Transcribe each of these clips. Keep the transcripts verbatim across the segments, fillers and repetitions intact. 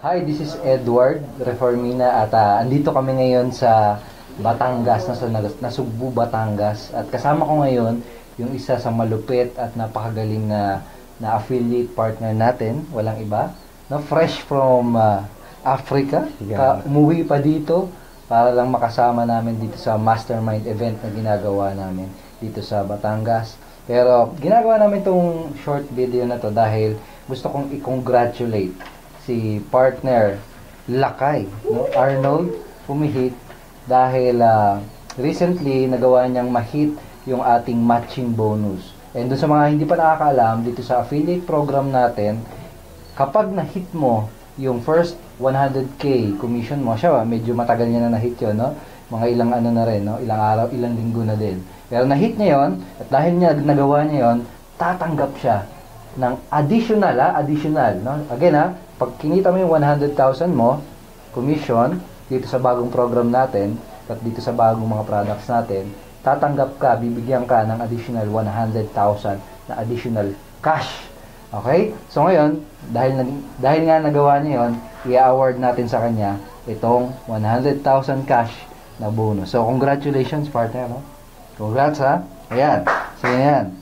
Hi, this is Edward Reformina at uh, andito kami ngayon sa Batangas, nasa Nasugbu, Batangas. At kasama ko ngayon yung isa sa malupit at napakagaling na, na affiliate partner natin, walang iba, na fresh from uh, Africa. Ka, umuwi pa dito para lang makasama namin dito sa mastermind event na ginagawa namin dito sa Batangas. Pero ginagawa namin itong short video na to dahil gusto kong i-congratulate si partner Lakay, no? Arnold, pumihit dahil uh, recently nagawa niyang ma-hit yung ating matching bonus. And doon sa mga hindi pa nakakaalam, dito sa affiliate program natin, kapag na-hit mo yung first one hundred K commission mo, siya medyo matagal niya na na-hit yun, no? Mga ilang ano na rin, no? Ilang araw, ilang linggo na din. Pero na-hit niya yon, at dahil niya nagawa niya yon, tatanggap siya ng additional, ha? Additional, no? Again, ha? Pag kinita mo yung one hundred thousand mo, commission, dito sa bagong program natin, at dito sa bagong mga products natin, tatanggap ka, bibigyan ka ng additional one hundred thousand na additional cash. Okay? So ngayon, dahil, dahil nga nagawa niya yun, i-award natin sa kanya itong one hundred thousand cash na bonus. So, congratulations, partner. No? Congrats, ha? Ayan. So, ayan.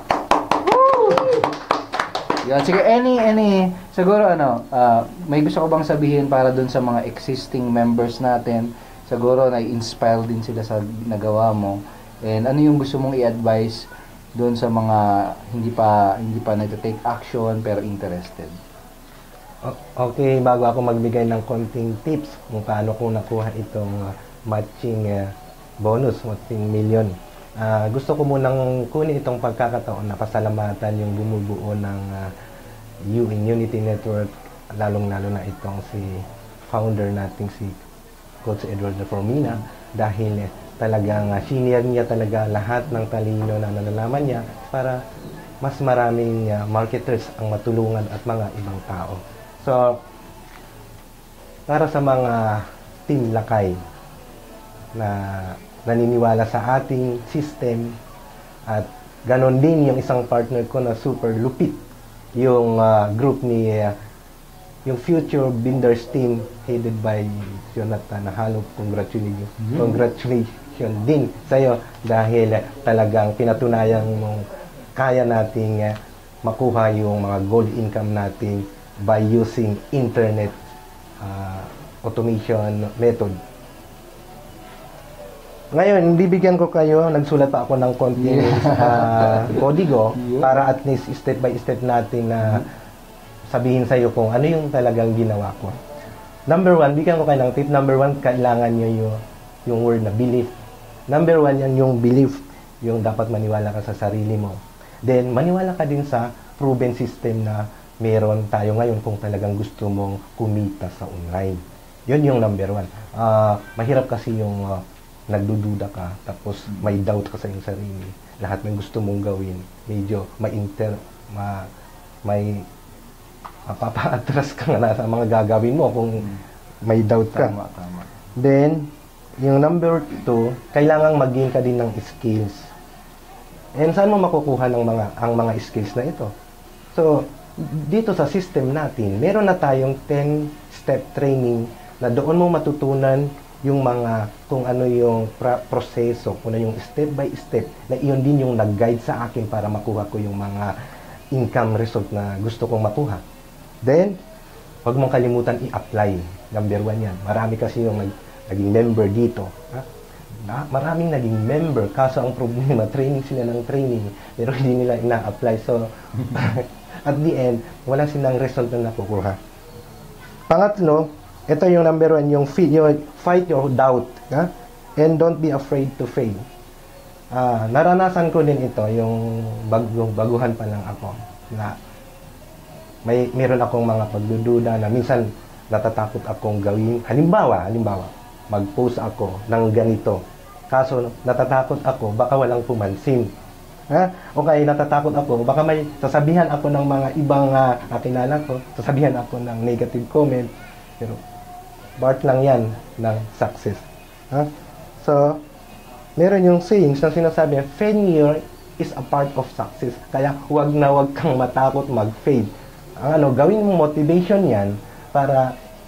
Yan, sige, any, any, siguro ano, uh, may gusto ko bang sabihin para dun sa mga existing members natin, siguro na-inspire din sila sa nagawa mo, and ano yung gusto mong i-advise dun sa mga hindi pa, hindi pa nag-take action pero interested? Okay, bago ako magbigay ng konting tips kung paano ko nakuha itong uh, matching uh, bonus, matching million. Uh, gusto ko munang kunin itong pagkakataon na pasalamatan yung bumubuo ng uh, U in Unity Network, lalong-lalo na itong si founder nating si Coach Edward Reformina, dahil eh, talagang uh, senior niya talaga lahat ng talino na nalalaman niya para mas maraming uh, marketers ang matulungan at mga ibang tao. So, para sa mga team Lakay na naniniwala sa ating system at ganon din yung isang partner ko na super lupit, yung uh, group ni uh, yung Future Binders team headed by Jonathan Nahalo. Congratulations, mm-hmm. Congratulations din sa'yo dahil uh, talagang pinatunayan mong kaya nating uh, makuha yung mga gold income natin by using internet uh, automation method. Ngayon, bibigyan ko kayo, nagsulat pa ako ng konting uh, kodigo para at least step by step natin na sabihin sa iyo kung ano yung talagang ginawa ko. Number one, bigyan ko kayo ng tip. Number one, kailangan nyo yung, yung word na belief. Number one, yan yung belief. Yung dapat maniwala ka sa sarili mo. Then, maniwala ka din sa proven system na meron tayo ngayon kung talagang gusto mong kumita sa online. Yun yung number one. Uh, mahirap kasi yung uh, nagdududa ka, tapos may doubt ka sa iyong sarili. Lahat ng gusto mong gawin, medyo ma-inter, ma, may mapapa-atras ka na sa mga gagawin mo kung may doubt ka. Tama, tama. Then, yung number two, kailangang mag-gain ka din ng skills. And saan mo makukuha ng mga, ang mga skills na ito? So, dito sa system natin, meron na tayong ten step training na doon mo matutunan yung mga, kung ano yung proseso, kung ano yung step by step, na iyon din yung nag-guide sa akin para makuha ko yung mga income result na gusto kong makuha. Then, huwag mong kalimutan i-apply. Number one yan. Marami kasi yung nag, naging member dito. Ha? Na, maraming naging member, kaso ang problema, training sila ng training, pero hindi nila ina-apply. So, at the end, wala silang result na nakukuha. Pangatlo, ito yung number one, yung fight your doubt, ha? And don't be afraid to fail. Ah, naranasan ko din ito, yung bago, baguhan pa lang ako, na may meron akong mga pagdududa na minsan natatakot akong gawin. Halimbawa, halimbawa, mag-post ako ng ganito. Kaso natatakot ako, baka walang pumansin. Ha? Okay, natatakot ako, baka may sasabihan ako ng mga ibang uh, kakilala ko, sasabihan ako ng negative comment, pero part lang yan ng success. Ha? So, meron yung sayings na sinasabi, failure is a part of success. Kaya huwag na huwag kang matakot mag-fail. Ang ano, gawin mo motivation yan para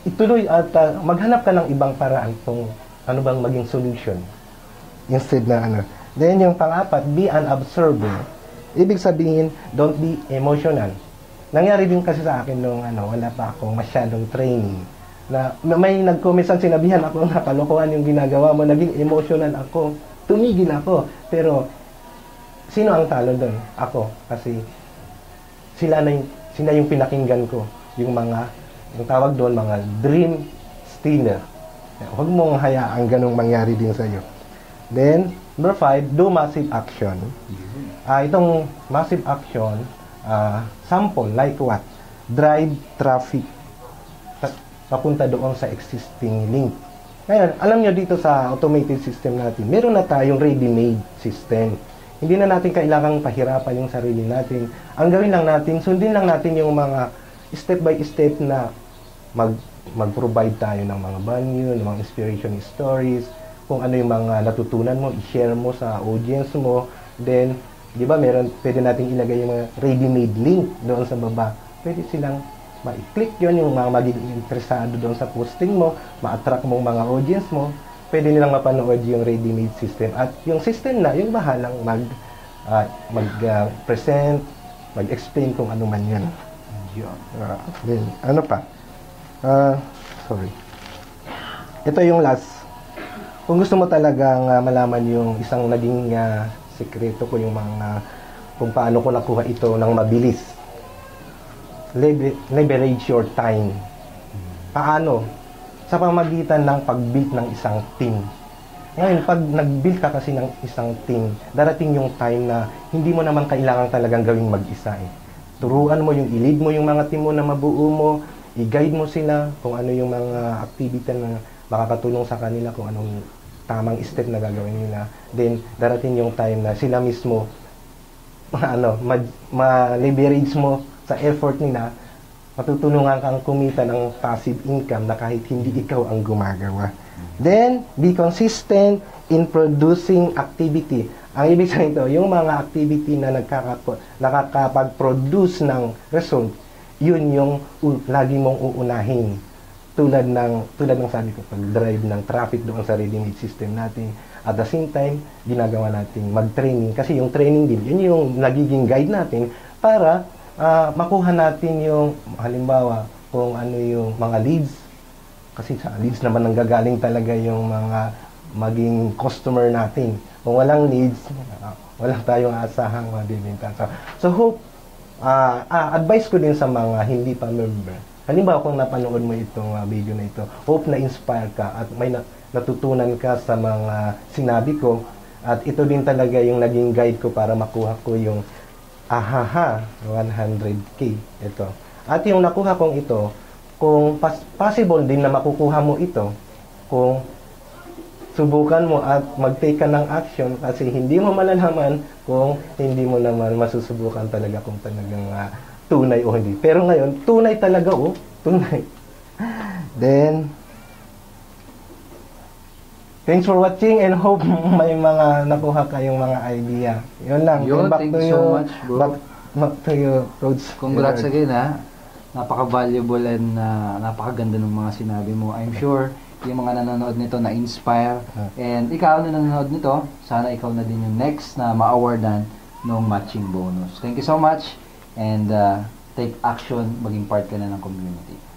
ituloy at uh, maghanap ka ng ibang paraan kung ano bang maging solution. Instead na ano. Then yung pang-apat, be an observer. Ibig sabihin, don't be emotional. Nangyari din kasi sa akin nung ano, wala pa akong masyadong training. Na may nag-comment, sinabihan ako na kalokohan yung ginagawa mo, naging emotional ako. Tumigil ako. Pero sino ang talo doon? Ako. Kasi sila na yung, sila yung pinakinggan ko. Yung mga, yung tawag doon, mga dream stealer. Huwag mong hayaan ganong mangyari din sa iyo. Then, number five, do massive action. Uh, itong massive action, uh, sample, like what? Drive traffic. Papunta doon sa existing link. Ngayon, alam nyo dito sa automated system natin, meron na tayong ready-made system. Hindi na natin kailangang pahirapan yung sarili natin. Ang gawin lang natin, sundin lang natin yung mga step by step na mag, mag-provide tayo ng mga value, ng mga inspiration stories, kung ano yung mga natutunan mo, i-share mo sa audience mo. Then, di ba, meron, pwede natin ilagay yung mga ready-made link doon sa baba. Pwede silang ma-click yun, yung mga magiging interesado doon sa posting mo, ma-attract mong mga audience mo, pwede nilang mapanood yung ready-made system. At yung system na, yung bahalang mag, uh, mag-present, uh, mag-explain kung ano man yun. Uh, then, ano pa? Uh, sorry. Ito yung last. Kung gusto mo talagang uh, malaman yung isang naging uh, sekreto ko, yung mga kung paano ko nakuha ito ng mabilis. Leverage your time. Paano? Sa pamagitan ng pag-build ng isang team. Ngayon, pag nag-build ka kasi ng isang team, darating yung time na hindi mo naman kailangan talagang gawing mag-isa eh. Turuan mo yung i-lead mo yung mga team mo na mabuo mo, i-guide mo sila kung ano yung mga activity na makakatulong sa kanila, kung anong tamang step na gagawin nila. Then, darating yung time na sila mismo, ano, ma-leverage mo sa effort nila, matutulungan kang kumita ng passive income na kahit hindi ikaw ang gumagawa. Then, be consistent in producing activity. Ang ibig sabihin ito, yung mga activity na nakakapag-produce ng result, yun yung lagi mong uunahin. Tulad ng, tulad ng sabi ko, pag-drive ng traffic doon sa ready-made system natin. At the same time, ginagawa natin mag-training. Kasi yung training din, yun yung nagiging guide natin para uh, makuha natin yung, halimbawa, kung ano yung mga leads. Kasi sa leads naman nanggagaling talaga yung mga maging customer natin. Kung walang leads, uh, wala tayong asahang mabibinta. So, so hope, uh, uh, advice ko din sa mga hindi pa member. Halimbawa kung napanood mo itong uh, video na ito, hope na inspire ka at may na natutunan ka sa mga sinabi ko. At ito din talaga yung naging guide ko para makuha ko yung ahaha one hundred K. Ito. At yung nakuha kong ito, kung possible din na makukuha mo ito, kung subukan mo at mag-take ka ng action, kasi hindi mo malalaman kung hindi mo naman masusubukan talaga kung talagang uh, tunay o hindi. Pero ngayon, tunay talaga oh. Tunay. Then, thanks for watching and hope may mga nakuha kayong mga idea. Yun lang. Yun, back thank to you you, so much, bro. Back, back to you, Coach. Congrats Gerard. again, ha. Napaka-valuable and uh, napakaganda ng mga sinabi mo. I'm sure yung mga nanonood nito na-inspire. And ikaw na nanonood nito, sana ikaw na din yung next na ma-awardan ng matching bonus. Thank you so much. And uh, take action, maging part ka na ng community.